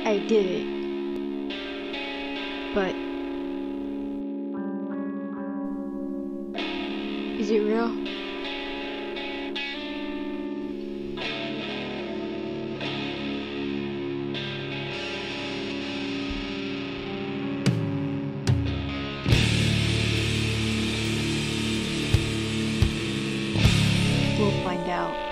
I did it. But is it real? We'll find out.